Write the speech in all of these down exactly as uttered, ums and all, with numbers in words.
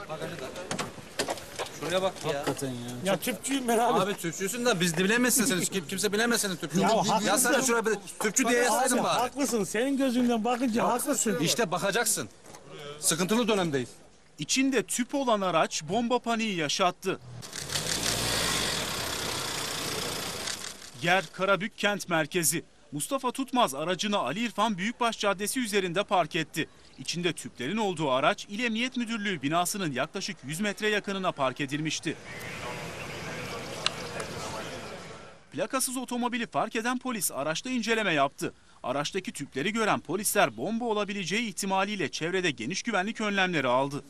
Bagajı da. Şuraya bak ya. Hakikaten ya. Ya tüpçüyüm ben abi. Abi tüpçüsün de biz bilemezsin sen. Kim, kimse bilemez senin tüpçü. Ya Ya, haklısın. sen şuraya bir tüpçü diye yazsaydın Abi, bari. haklısın. Senin gözünden bakınca haklısın. İşte bakacaksın. Sıkıntılı dönemdeyiz. İçinde tüp olan araç bomba paniği yaşattı. Yer Karabük kent merkezi. Mustafa Tutmaz aracını Ali İrfan Büyükbaş Caddesi üzerinde park etti. İçinde tüplerin olduğu araç İl Emniyet Müdürlüğü binasının yaklaşık yüz metre yakınına park edilmişti. Plakasız otomobili fark eden polis araçta inceleme yaptı. Araçtaki tüpleri gören polisler bomba olabileceği ihtimaliyle çevrede geniş güvenlik önlemleri aldı.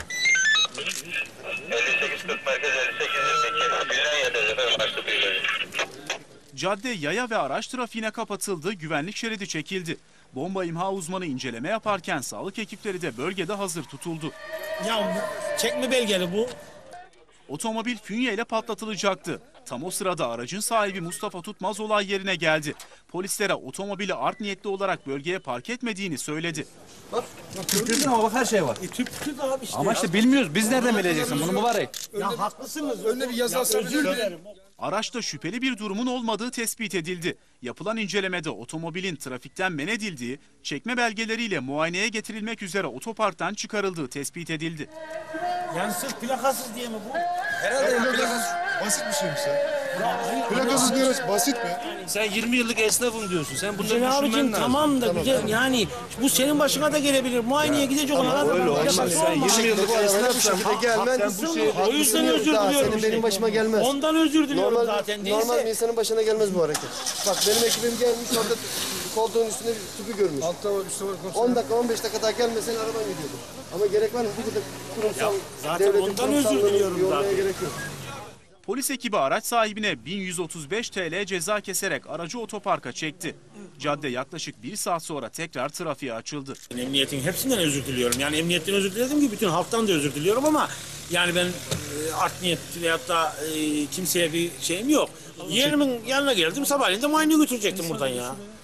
Cadde, yaya ve araç trafiğine kapatıldı, güvenlik şeridi çekildi. Bomba imha uzmanı inceleme yaparken sağlık ekipleri de bölgede hazır tutuldu. Ya bu çekme belgeli bu. Otomobil fünye ile patlatılacaktı. Tam o sırada aracın sahibi Mustafa Tutmaz olay yerine geldi. Polislere otomobili art niyetli olarak bölgeye park etmediğini söyledi. Bak tüpçüsün ama bak her şey var. E, tüpçü de abi işte. Ama işte bilmiyoruz. Biz nereden bileceksin bunu mübarek? Ya haklısınız. Önüne bir yazı alsana. Özür dilerim. Araçta şüpheli bir durumun olmadığı tespit edildi. Yapılan incelemede otomobilin trafikten men edildiği, çekme belgeleriyle muayeneye getirilmek üzere otoparktan çıkarıldığı tespit edildi. Yani sırf plakasız diye mi bu? Herhalde ya, Plakasız basit bir şeymiş ya. Plakasız diyoruz basit mi? Sen yirmi yıllık esnafım diyorsun. Sen bunları Hüseyin abicim düşünmen lazım. tamam da güzel yani bu senin başına da gelebilir. Muayeneye gidecek olan adam. Öyle olmaz. plakası Sen olmaz. yirmi yıllık esnafsan gelmen sen bu şeyi O yüzden özür diliyorum senin işte. benim başıma gelmez. Ondan özür diliyorum Normal, zaten. normal bir Neyse. insanın başına gelmez bu hareket. Bak benim ekibim gelmiş orada koltuğun üstünde bir tüpü görmüş. Altta var, üstte var. on dakika on beş dakika daha gelmesen araban gidiyordu. Ama gerek var mı? Bu kadar kurumsal, zaten devletin ondan özür kurumsallığını diliyorum yormaya zaten. gerek yok. Polis ekibi araç sahibine bin yüz otuz beş TL ceza keserek aracı otoparka çekti. Cadde yaklaşık bir saat sonra tekrar trafiğe açıldı. Emniyetin hepsinden özür diliyorum. Yani emniyetten özür diledim ki bütün halktan da özür diliyorum ama yani ben e, art niyet veyahut da e, kimseye bir şeyim yok. Yeğenimin yanına geldim sabahleyin de muayeneye götürecektim buradan ya.